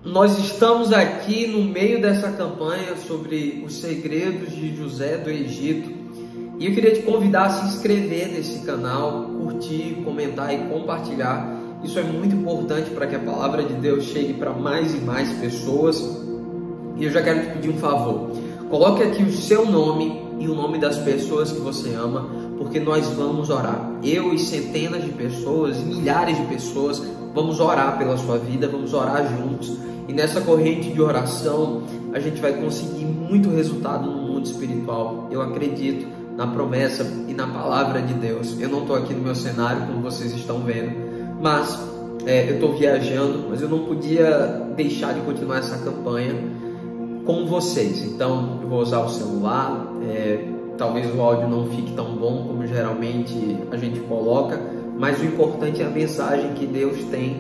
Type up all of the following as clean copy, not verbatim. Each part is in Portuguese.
Nós estamos aqui no meio dessa campanha sobre os segredos de José do Egito e eu queria te convidar a se inscrever nesse canal, curtir, comentar e compartilhar. Isso é muito importante para que a palavra de Deus chegue para mais e mais pessoas. E eu já quero te pedir um favor: coloque aqui o seu nome e o nome das pessoas que você ama, porque nós vamos orar. Eu e centenas de pessoas, milhares de pessoas, vamos orar pela sua vida, vamos orar juntos. E nessa corrente de oração, a gente vai conseguir muito resultado no mundo espiritual. Eu acredito na promessa e na palavra de Deus. Eu não estou aqui no meu cenário, como vocês estão vendo, mas eu estou viajando, mas eu não podia deixar de continuar essa campanha com vocês. Então, eu vou usar o celular. Talvez o áudio não fique tão bom como geralmente a gente coloca, mas o importante é a mensagem que Deus tem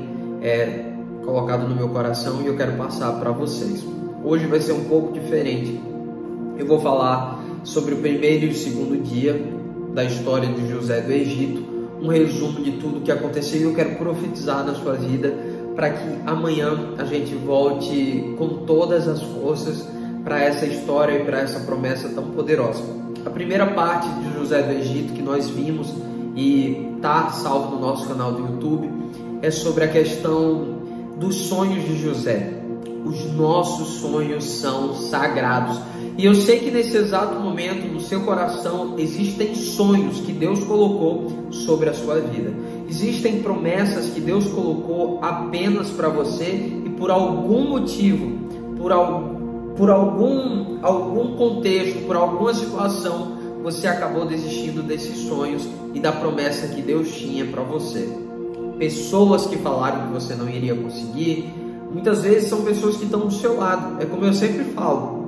colocado no meu coração e eu quero passar para vocês. Hoje vai ser um pouco diferente. Eu vou falar sobre o primeiro e o segundo dia da história de José do Egito, um resumo de tudo que aconteceu, e eu quero profetizar na sua vida para que amanhã a gente volte com todas as forças para essa história e para essa promessa tão poderosa. A primeira parte de José do Egito que nós vimos e está salvo no nosso canal do YouTube é sobre a questão dos sonhos de José. Os nossos sonhos são sagrados. E eu sei que nesse exato momento, no seu coração, existem sonhos que Deus colocou sobre a sua vida. Existem promessas que Deus colocou apenas para você e por algum motivo, por algum contexto, por alguma situação, você acabou desistindo desses sonhos e da promessa que Deus tinha para você. Pessoas que falaram que você não iria conseguir, muitas vezes são pessoas que estão do seu lado. É como eu sempre falo,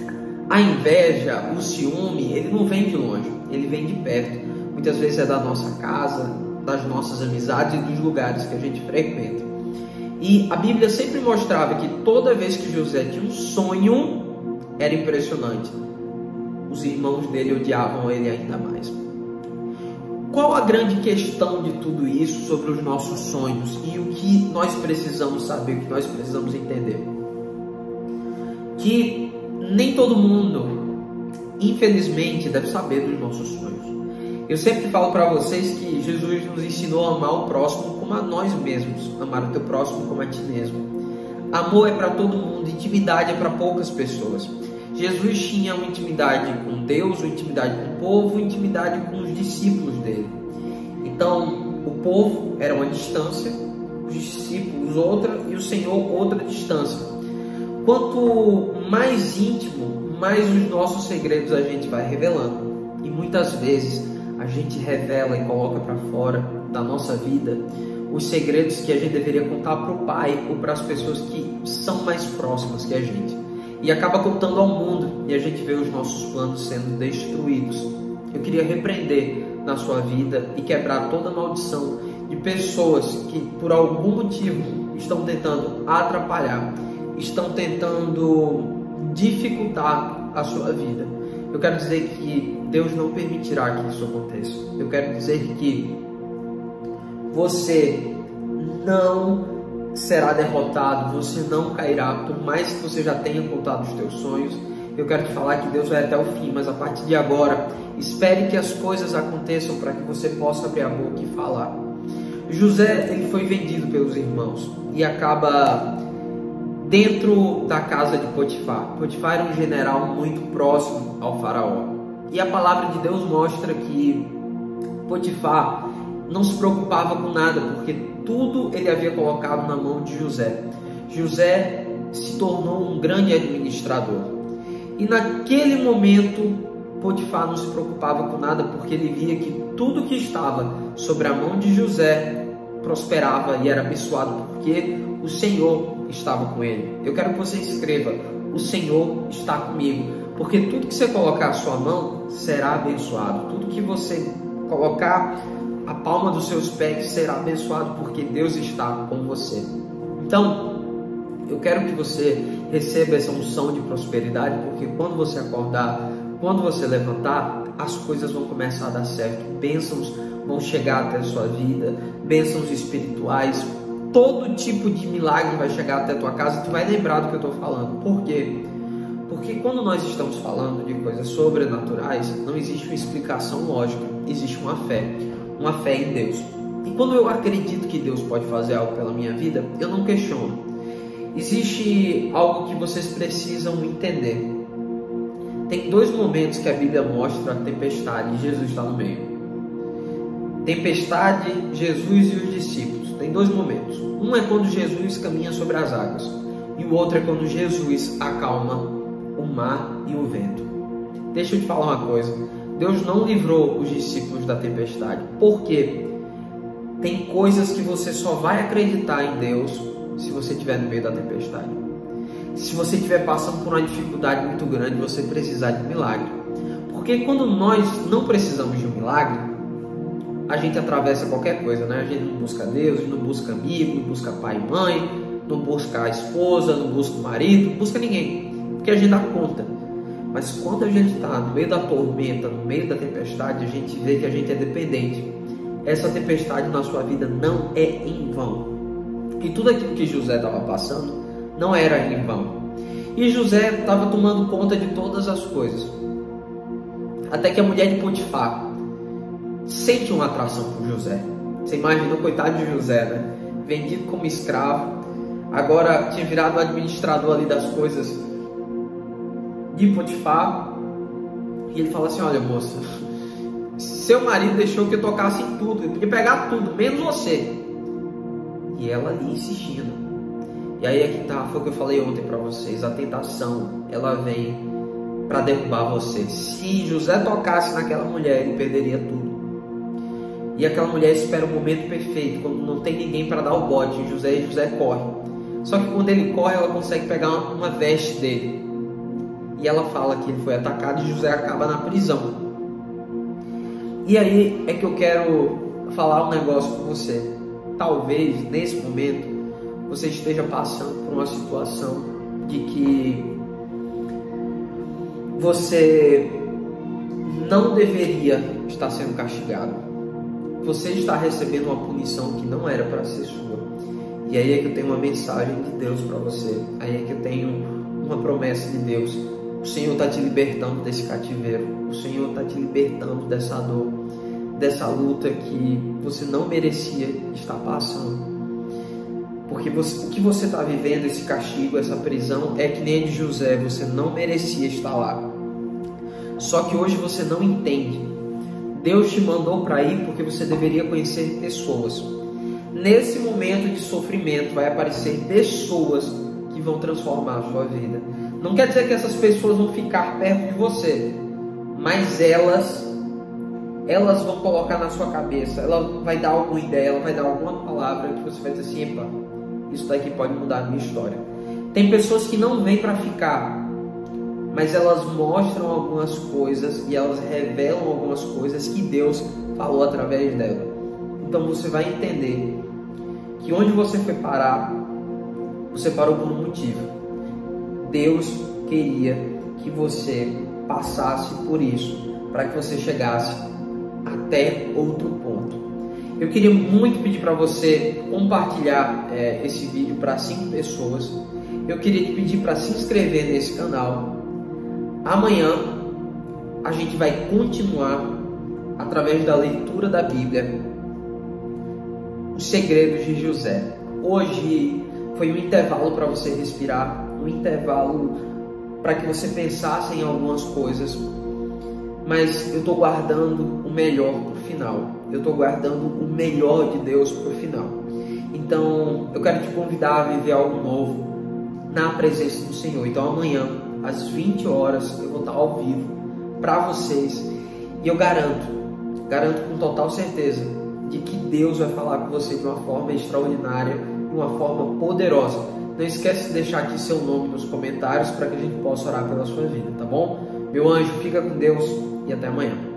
a inveja, o ciúme, ele não vem de longe, ele vem de perto. Muitas vezes é da nossa casa, das nossas amizades e dos lugares que a gente frequenta. E a Bíblia sempre mostrava que toda vez que José tinha um sonho, era impressionante. Os irmãos dele odiavam ele ainda mais. Qual a grande questão de tudo isso sobre os nossos sonhos e o que nós precisamos saber, o que nós precisamos entender? Que nem todo mundo, infelizmente, deve saber dos nossos sonhos. Eu sempre falo para vocês que Jesus nos ensinou a amar o próximo como a nós mesmos, amar o teu próximo como a ti mesmo. Amor é para todo mundo, intimidade é para poucas pessoas. Jesus tinha uma intimidade com Deus, uma intimidade com o povo, uma intimidade com os discípulos dele. Então, o povo era uma distância, os discípulos outra e o Senhor outra distância. Quanto mais íntimo, mais os nossos segredos a gente vai revelando. E muitas vezes a gente revela e coloca para fora da nossa vida os segredos que a gente deveria contar para o Pai ou para as pessoas que são mais próximas que a gente. E acaba contando ao mundo e a gente vê os nossos planos sendo destruídos. Eu queria repreender na sua vida e quebrar toda a maldição de pessoas que por algum motivo estão tentando atrapalhar, estão tentando dificultar a sua vida. Eu quero dizer que Deus não permitirá que isso aconteça. Eu quero dizer que você não será derrotado, você não cairá, por mais que você já tenha contado os teus sonhos. Eu quero te falar que Deus vai até o fim, mas a partir de agora, espere que as coisas aconteçam para que você possa abrir a boca e falar. José, ele foi vendido pelos irmãos e acaba dentro da casa de Potifar. Potifar era um general muito próximo ao faraó. E a palavra de Deus mostra que Potifar não se preocupava com nada, porque tudo ele havia colocado na mão de José. José se tornou um grande administrador. E naquele momento, Potifar não se preocupava com nada, porque ele via que tudo que estava sobre a mão de José prosperava e era abençoado, porque o Senhor estava com ele. Eu quero que você escreva: o Senhor está comigo, porque tudo que você colocar a sua mão será abençoado. Tudo que você colocar a palma dos seus pés será abençoado, porque Deus está com você. Então, eu quero que você receba essa unção de prosperidade, porque quando você acordar, quando você levantar, as coisas vão começar a dar certo. Bênçãos vão chegar até a sua vida, bênçãos espirituais, todo tipo de milagre vai chegar até a tua casa, tu vai lembrar do que eu estou falando. Por quê? Porque quando nós estamos falando de coisas sobrenaturais, não existe uma explicação lógica, existe uma fé em Deus. E quando eu acredito que Deus pode fazer algo pela minha vida, eu não questiono. Existe algo que vocês precisam entender. Tem dois momentos que a Bíblia mostra a tempestade e Jesus está no meio. Tempestade, Jesus e os discípulos. Tem dois momentos. Um é quando Jesus caminha sobre as águas. E o outro é quando Jesus acalma o mar e o vento. Deixa eu te falar uma coisa. Deus não livrou os discípulos da tempestade. Por quê? Tem coisas que você só vai acreditar em Deus se você estiver no meio da tempestade. Se você estiver passando por uma dificuldade muito grande, você precisar de um milagre. Porque quando nós não precisamos de um milagre, a gente atravessa qualquer coisa, né? A gente não busca Deus, não busca amigo, não busca pai e mãe, não busca a esposa, não busca o marido, não busca ninguém, porque a gente dá conta. Mas quando a gente está no meio da tormenta, no meio da tempestade, a gente vê que a gente é dependente. Essa tempestade na sua vida não é em vão. E tudo aquilo que José estava passando não era em vão. E José estava tomando conta de todas as coisas. Até que a mulher de Potifar sente uma atração por José. Você imagina o coitado de José, né? Vendido como escravo, agora tinha virado o administrador ali das coisas de Potifar. E ele fala assim: olha, moça, seu marido deixou que eu tocasse em tudo, eu podia pegar tudo, menos você. E ela ali insistindo. E aí é que tá, foi o que eu falei ontem para vocês, a tentação, ela vem para derrubar você. Se José tocasse naquela mulher, ele perderia tudo. E aquela mulher espera o momento perfeito, quando não tem ninguém para dar o bote em José, e José corre. Só que quando ele corre, ela consegue pegar uma veste dele. E ela fala que ele foi atacado e José acaba na prisão. E aí é que eu quero falar um negócio com você. Talvez, nesse momento, você esteja passando por uma situação de que você não deveria estar sendo castigado. Você está recebendo uma punição que não era para ser sua. E aí é que eu tenho uma mensagem de Deus para você. Aí é que eu tenho uma promessa de Deus. O Senhor está te libertando desse cativeiro. O Senhor está te libertando dessa dor, dessa luta que você não merecia estar passando. Porque o que você está vivendo, esse castigo, essa prisão, é que nem a de José. Você não merecia estar lá. Só que hoje você não entende. Deus te mandou para ir porque você deveria conhecer pessoas. Nesse momento de sofrimento vai aparecer pessoas que vão transformar a sua vida. Não quer dizer que essas pessoas vão ficar perto de você, mas elas vão colocar na sua cabeça, ela vai dar alguma ideia, ela vai dar alguma palavra que você vai dizer assim: epa, isso daqui pode mudar a minha história. Tem pessoas que não vêm para ficar, mas elas mostram algumas coisas e elas revelam algumas coisas que Deus falou através dela. Então você vai entender que onde você foi parar, você parou por um motivo. Deus queria que você passasse por isso, para que você chegasse até outro ponto. Eu queria muito pedir para você compartilhar esse vídeo para 5 pessoas. Eu queria te pedir para se inscrever nesse canal. Amanhã a gente vai continuar através da leitura da Bíblia os segredos de José. Hoje foi um intervalo para você respirar, um intervalo para que você pensasse em algumas coisas, mas eu estou guardando o melhor para o final. Eu estou guardando o melhor de Deus para o final. Então eu quero te convidar a viver algo novo na presença do Senhor. Então amanhã às 20 horas eu vou estar ao vivo para vocês, e eu garanto com total certeza de que Deus vai falar com você de uma forma extraordinária, de uma forma poderosa. Não esquece de deixar aqui seu nome nos comentários para que a gente possa orar pela sua vida, tá bom? Meu anjo, fica com Deus e até amanhã.